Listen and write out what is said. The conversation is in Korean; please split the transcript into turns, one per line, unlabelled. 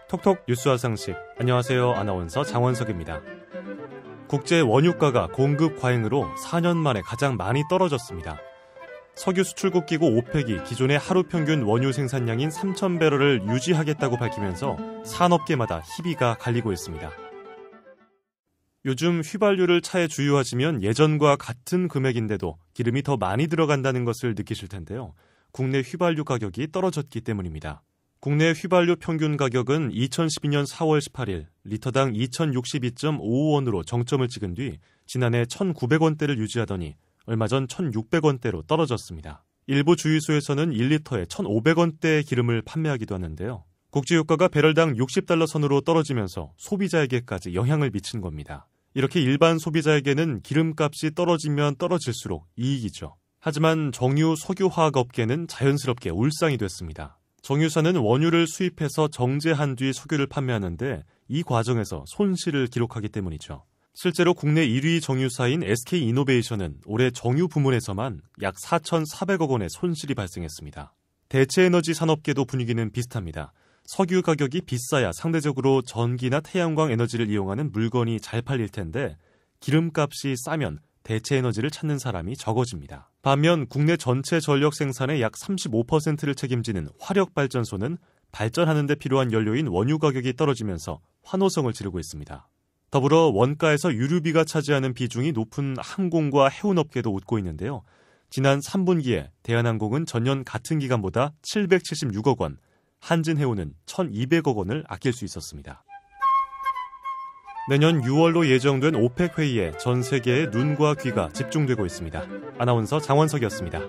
톡톡 뉴스 화상식. 안녕하세요. 아나운서 장원석입니다. 국제 원유가가 공급 과잉으로 4년 만에 가장 많이 떨어졌습니다. 석유 수출국 기구 오펙이 기존의 하루 평균 원유 생산량인 3,000배럴을 유지하겠다고 밝히면서 산업계마다 희비가 갈리고 있습니다. 요즘 휘발유를 차에 주유하시면 예전과 같은 금액인데도 기름이 더 많이 들어간다는 것을 느끼실 텐데요. 국내 휘발유 가격이 떨어졌기 때문입니다. 국내 휘발유 평균 가격은 2012년 4월 18일 리터당 2,062.55원으로 정점을 찍은 뒤 지난해 1,900원대를 유지하더니 얼마 전 1,600원대로 떨어졌습니다. 일부 주유소에서는 1리터에 1,500원대의 기름을 판매하기도 하는데요. 국제유가가 배럴당 60달러 선으로 떨어지면서 소비자에게까지 영향을 미친 겁니다. 이렇게 일반 소비자에게는 기름값이 떨어지면 떨어질수록 이익이죠. 하지만 정유 석유화학업계는 자연스럽게 울상이 됐습니다. 정유사는 원유를 수입해서 정제한 뒤 석유를 판매하는데 이 과정에서 손실을 기록하기 때문이죠. 실제로 국내 1위 정유사인 SK이노베이션은 올해 정유 부문에서만 약 4,400억 원의 손실이 발생했습니다. 대체에너지 산업계도 분위기는 비슷합니다. 석유 가격이 비싸야 상대적으로 전기나 태양광 에너지를 이용하는 물건이 잘 팔릴 텐데 기름값이 싸면 대체에너지를 찾는 사람이 적어집니다. 반면 국내 전체 전력 생산의 약 35%를 책임지는 화력발전소는 발전하는 데 필요한 연료인 원유 가격이 떨어지면서 환호성을 지르고 있습니다. 더불어 원가에서 유류비가 차지하는 비중이 높은 항공과 해운업계도 웃고 있는데요. 지난 3분기에 대한항공은 전년 같은 기간보다 776억 원, 한진해운은 1,200억 원을 아낄 수 있었습니다. 내년 6월로 예정된 오펙 회의에 전 세계의 눈과 귀가 집중되고 있습니다. 아나운서 장원석이었습니다.